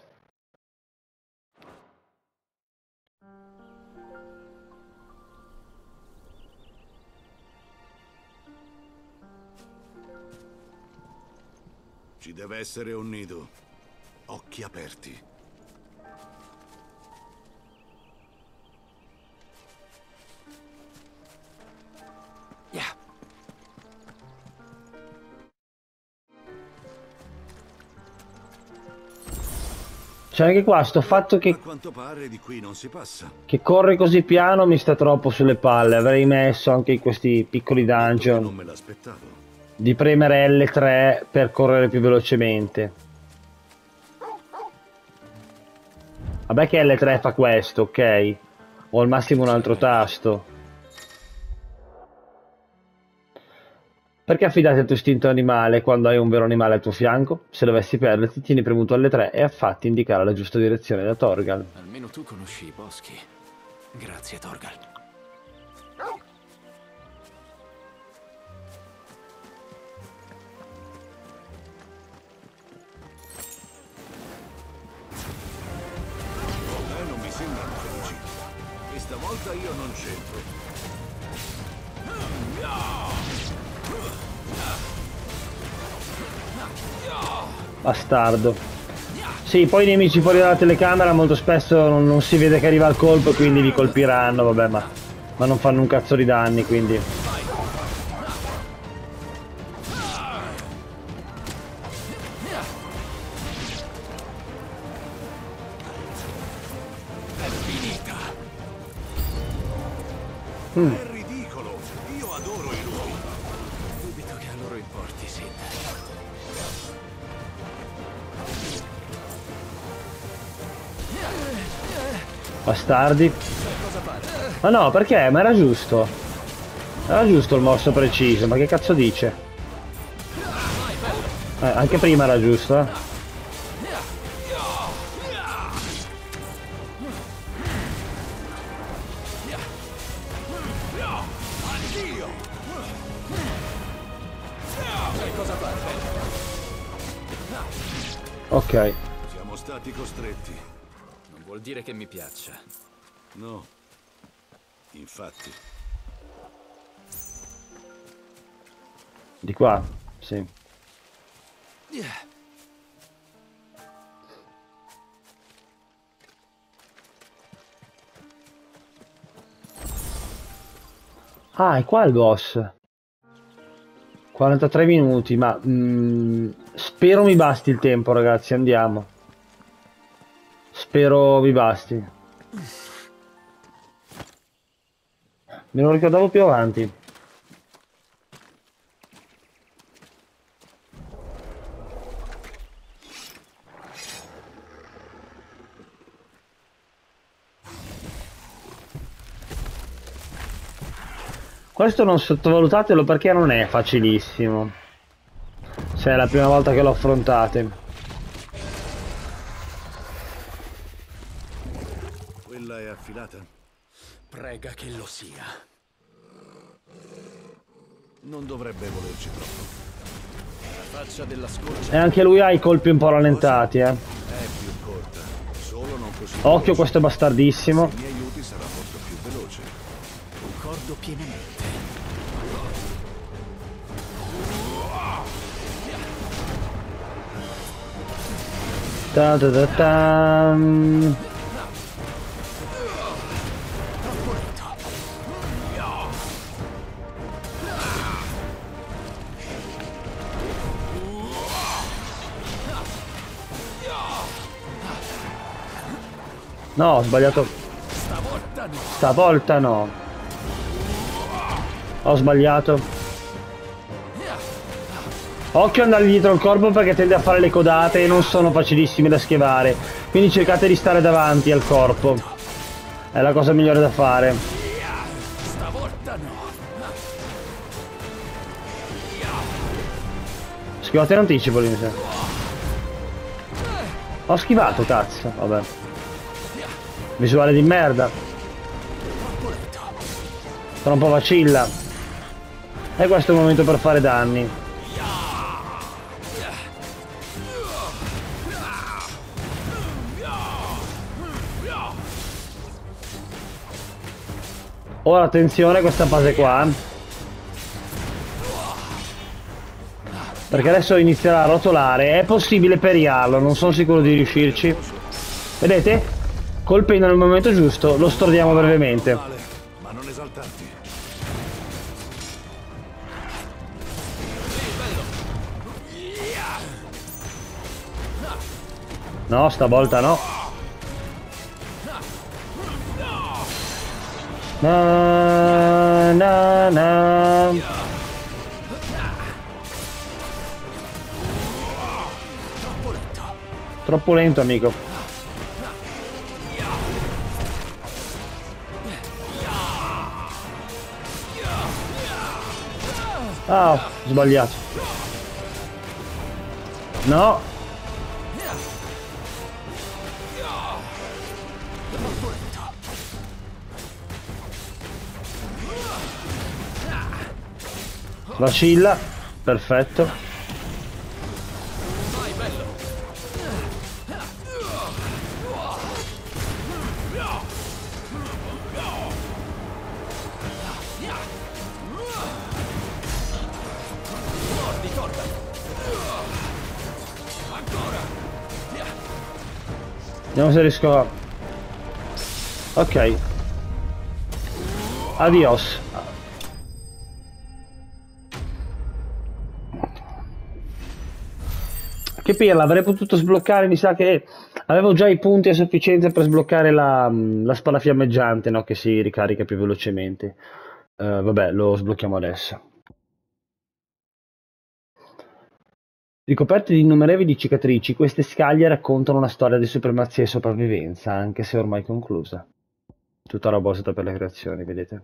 Ci deve essere un nido. Occhi aperti. Yeah. C'è anche qua sto fatto che, A quanto pare di qui non si passa. che corre così piano mi sta troppo sulle palle. Avrei messo anche in questi piccoli dungeon Non me l'aspettavo. di premere L tre per correre più velocemente. Vabbè che L tre fa questo, ok? O al massimo un altro tasto. Perché affidati al tuo istinto animale quando hai un vero animale al tuo fianco? Se dovessi perderti, tieni premuto L tre e affatti indicare la giusta direzione da Torgal. Almeno tu conosci i boschi. Grazie, Torgal. Eh, non mi sembrano felici. E stavolta io non c'entro. Bastardo. Sì, poi i nemici fuori dalla telecamera molto spesso non, non si vede che arriva il colpo e quindi vi colpiranno, vabbè, ma, ma non fanno un cazzo di danni, quindi... Mm. È ridicolo. Io adoro i lupi. Dubito che a loro importi, Sid. Bastardi. Ma no, perché? Ma era giusto. Era giusto il morso preciso, ma che cazzo dice? Eh, anche prima era giusto, eh. Ok. Siamo stati costretti. Non vuol dire che mi piaccia. No. Infatti. Di qua? Sì. Yeah. Ah, è qua il boss. quarantatré minuti, ma mm, spero mi basti il tempo, ragazzi, andiamo. Spero vi basti. Me lo ricordavo più avanti. Questo non sottovalutatelo perché non è facilissimo. Se è la prima volta che lo affrontate. Quella è affilata? Prega che lo sia. Non dovrebbe volerci troppo. La faccia della scorcia. E anche lui ha i colpi un po' rallentati, eh. È più corta. Solo non così. Occhio, veloce. questo è bastardissimo. Se mi aiuti sarà molto più veloce. Concordo pienamente. Ta ta ta tam. No, ho sbagliato. Stavolta no. Stavolta no. Ho sbagliato. Occhio ad andargli dietro il corpo perché tende a fare le codate e non sono facilissime da schivare. Quindi cercate di stare davanti al corpo. È la cosa migliore da fare. Stavolta no. Schivate in anticipo lì, mi sa. Ho schivato, cazzo. Vabbè. Visuale di merda. Sono un po' vacilla. E questo è il momento per fare danni. Ora attenzione a questa fase qua. Perché adesso inizierà a rotolare. È possibile periarlo, non sono sicuro di riuscirci. Vedete? Colpendo nel momento giusto lo stordiamo brevemente. Ma non esaltarti. No, stavolta no. Na, na, na. Troppo lento, amico. Ah, ho sbagliato. No. Vacilla, perfetto. Vediamo se riesco a... Ok. Adios. Che pirla, avrei potuto sbloccare, mi sa che avevo già i punti a sufficienza per sbloccare la, la spada fiammeggiante, no? Che si ricarica più velocemente. Uh, vabbè, lo sblocchiamo adesso. Ricoperte di innumerevoli cicatrici, queste scaglie raccontano una storia di supremazia e sopravvivenza, anche se ormai conclusa. Tutta roba usata per le creazioni, vedete?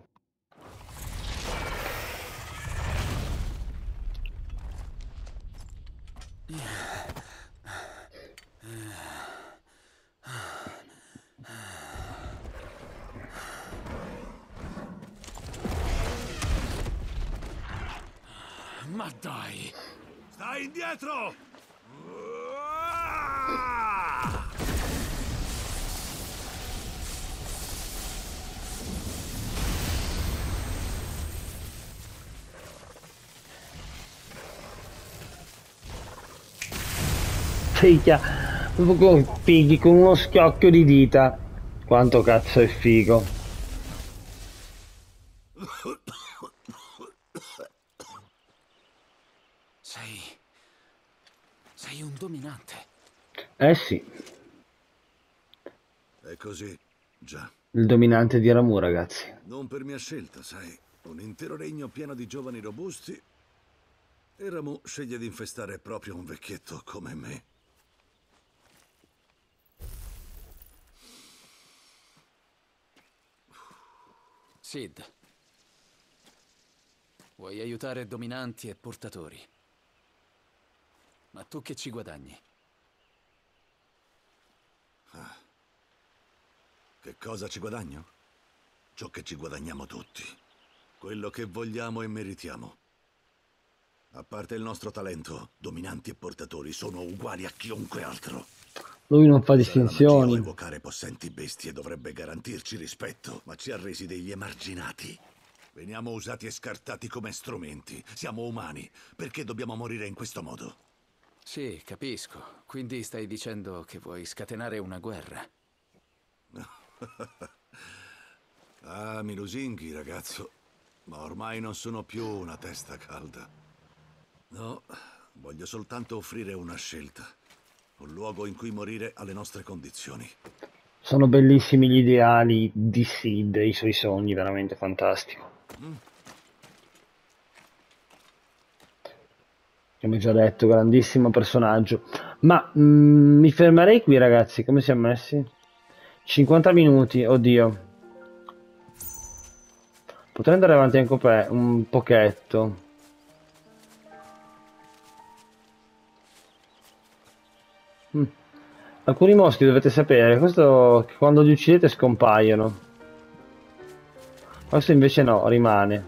Ma dai! Stai indietro! Figlia, proprio pigli con uno schiocchio di dita. Quanto cazzo è figo. Sei... sei un dominante. Eh sì. È così, già. Il dominante di Ramuh, ragazzi. Non per mia scelta, sai. Un intero regno pieno di giovani robusti. E Ramuh sceglie di infestare proprio un vecchietto come me. Sid, vuoi aiutare dominanti e portatori. Ma tu che ci guadagni? Ah. Che cosa ci guadagno? Ciò che ci guadagniamo tutti. Quello che vogliamo e meritiamo. A parte il nostro talento, dominanti e portatori sono uguali a chiunque altro. Lui non fa distinzioni. Evocare possenti bestie dovrebbe garantirci rispetto, ma ci ha resi degli emarginati. Veniamo usati e scartati come strumenti. Siamo umani. Perché dobbiamo morire in questo modo? Sì, capisco. Quindi stai dicendo che vuoi scatenare una guerra. Ah, mi lusinghi, ragazzo. Ma ormai non sono più una testa calda. No, voglio soltanto offrire una scelta. Un luogo in cui morire alle nostre condizioni. Sono bellissimi gli ideali di Sid, i suoi sogni, veramente fantastico. Mm. come già detto, grandissimo personaggio. Ma mm, mi fermerei qui, ragazzi. Come siamo messi? cinquanta minuti, oddio. Potrei andare avanti anche un pochetto. Mm. Alcuni mostri dovete sapere, questo che quando li uccidete scompaiono. Questo invece no, rimane.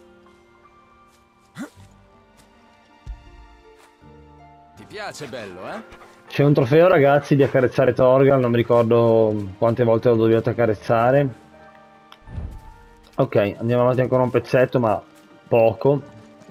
Ti piace, bello, eh? C'è un trofeo, ragazzi, di accarezzare Torgal, non mi ricordo quante volte lo dovete accarezzare. Ok, andiamo avanti ancora un pezzetto, ma poco.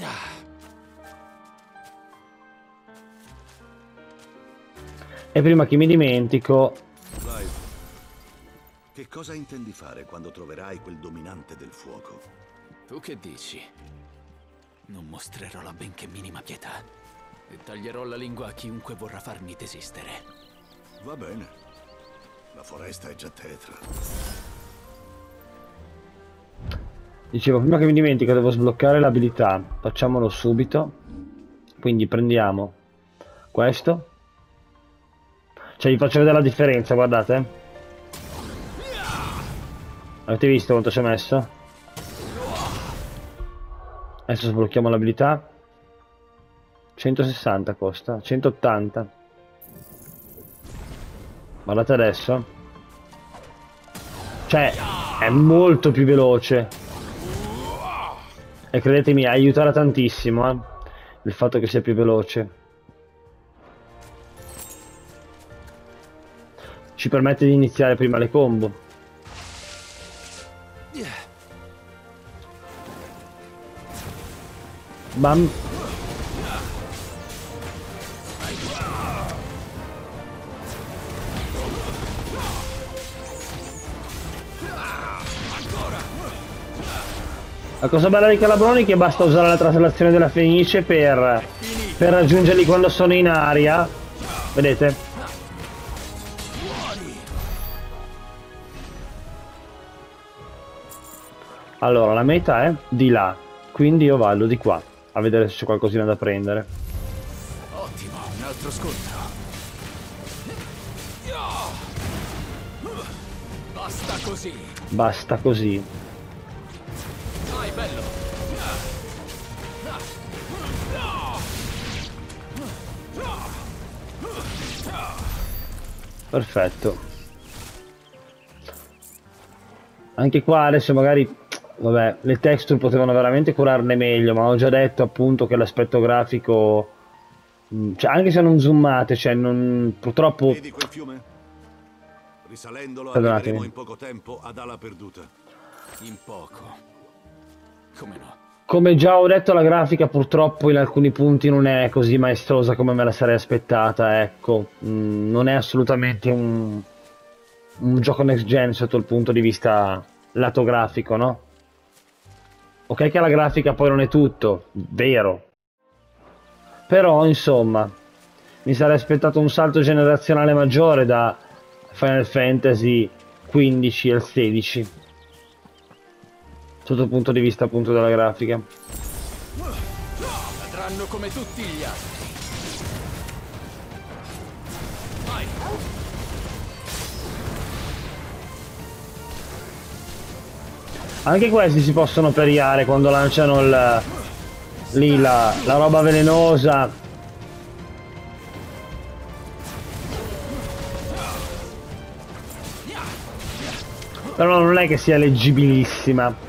E prima che mi dimentico... Clive, che cosa intendi fare quando troverai quel dominante del fuoco? Tu che dici? Non mostrerò la benché minima pietà e taglierò la lingua a chiunque vorrà farmi desistere. Va bene. La foresta è già tetra. Dicevo, prima che mi dimentico devo sbloccare l'abilità. Facciamolo subito. Quindi prendiamo questo. Cioè vi faccio vedere la differenza, guardate. Avete visto quanto ci ho messo? Adesso sblocchiamo l'abilità. centosessanta costa, centottanta. Guardate adesso. Cioè, è molto più veloce. E credetemi, aiuterà tantissimo, eh, il fatto che sia più veloce. Ci permette di iniziare prima le combo. Bam. La cosa bella dei calabroni è che basta usare la traslazione della Fenice per, per raggiungerli quando sono in aria. Vedete? Allora, la meta è di là, quindi io vado di qua a vedere se c'è qualcosina da prendere. Ottimo, un altro scontro. Basta così. Basta così. Vai, bello. Perfetto. Anche qua adesso magari, vabbè, le texture potevano veramente curarne meglio, ma ho già detto appunto che l'aspetto grafico, cioè anche se non zoomate, cioè non, purtroppo... Vedi quel fiume? Risalendolo arriveremo in poco tempo ad Ala Perduta. In poco. Come no? Come già ho detto, la grafica purtroppo in alcuni punti non è così maestosa come me la sarei aspettata, ecco. Mm, non è assolutamente un, un gioco next gen sotto il punto di vista lato grafico, no? Ok che la grafica poi non è tutto, vero. Però, insomma, mi sarei aspettato un salto generazionale maggiore da Final Fantasy quindici al sedici. Sotto il punto di vista appunto della grafica. Cadranno come tutti gli altri. Vai. Anche questi si possono periare quando lanciano il, lì la, la roba velenosa. Però non è che sia leggibilissima.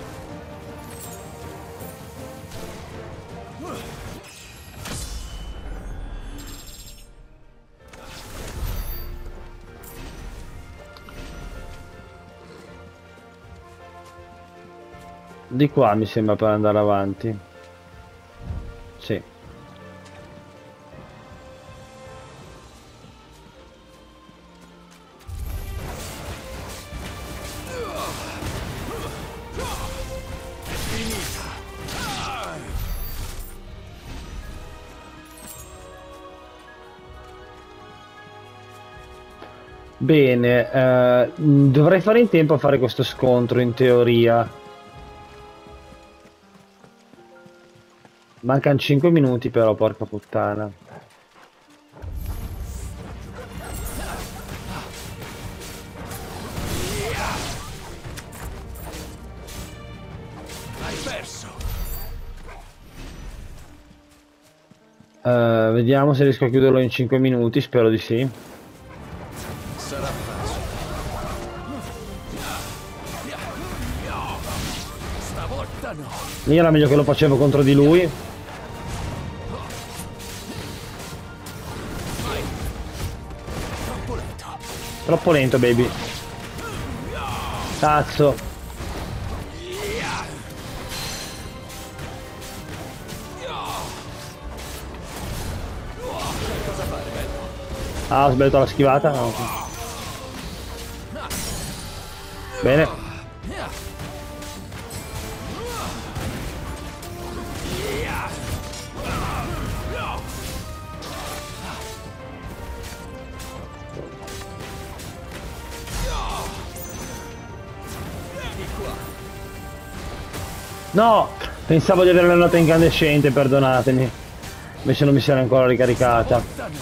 Di qua mi sembra per andare avanti. Sì. Bene, eh, dovrei fare in tempo a fare questo scontro in teoria. Mancano cinque minuti però, porca puttana. Hai perso. Uh, vediamo se riesco a chiuderlo in cinque minuti, spero di sì. Sarà facile. Stavolta no. Lì era meglio che lo facevo contro di lui. Troppo lento. Troppo lento, baby. Cazzo. Ah, ho sbagliato la schivata? No. Bene. No! Pensavo di averla andata incandescente, perdonatemi. Invece non mi si era ancora ricaricata.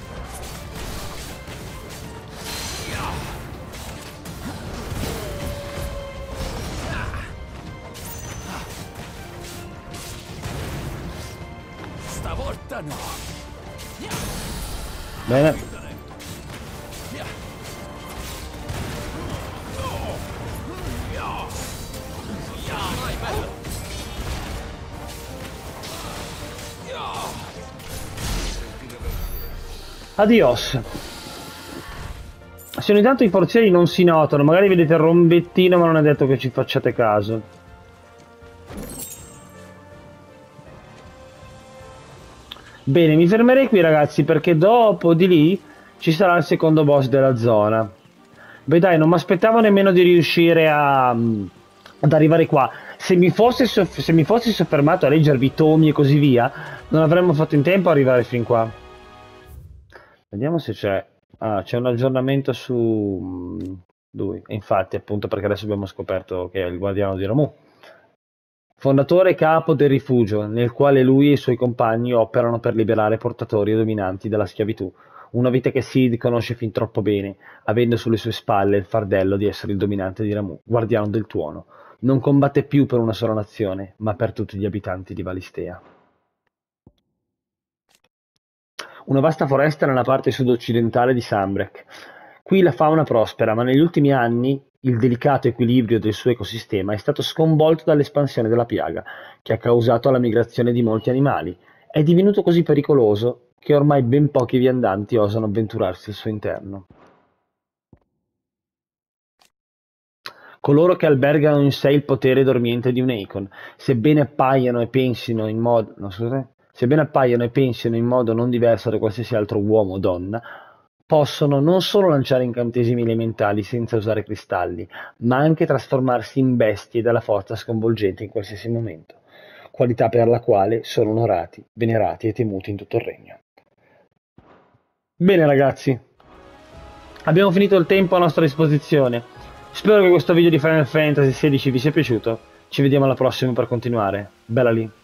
Stavolta no. Bene. Adios. Se ogni tanto i forzieri non si notano, magari vedete il rombettino, ma non è detto che ci facciate caso. Bene, mi fermerei qui ragazzi, perché dopo di lì ci sarà il secondo boss della zona. Beh dai, non mi aspettavo nemmeno di riuscire a, ad arrivare qua. Se mi fossi se mi fossi soffermato a leggervi i tomi e così via, non avremmo fatto in tempo a arrivare fin qua. Vediamo se c'è... Ah, c'è un aggiornamento su lui. Infatti, appunto, perché adesso abbiamo scoperto che è il guardiano di Ramuh. Fondatore e capo del rifugio, nel quale lui e i suoi compagni operano per liberare portatori e dominanti dalla schiavitù. Una vita che Sid conosce fin troppo bene, avendo sulle sue spalle il fardello di essere il dominante di Ramuh, guardiano del tuono. Non combatte più per una sola nazione, ma per tutti gli abitanti di Valistea. Una vasta foresta nella parte sud-occidentale di Sanbreque. Qui la fauna prospera, ma negli ultimi anni il delicato equilibrio del suo ecosistema è stato sconvolto dall'espansione della piaga, che ha causato la migrazione di molti animali. È divenuto così pericoloso che ormai ben pochi viandanti osano avventurarsi al suo interno. Coloro che albergano in sé il potere dormiente di un Eikon, sebbene appaiano e pensino in modo... No, scusate. Sebbene appaiano e pensino in modo non diverso da qualsiasi altro uomo o donna, possono non solo lanciare incantesimi elementali senza usare cristalli, ma anche trasformarsi in bestie dalla forza sconvolgente in qualsiasi momento, qualità per la quale sono onorati, venerati e temuti in tutto il regno. Bene ragazzi, abbiamo finito il tempo a nostra disposizione. Spero che questo video di Final Fantasy sedici vi sia piaciuto. Ci vediamo alla prossima per continuare. Bella lì!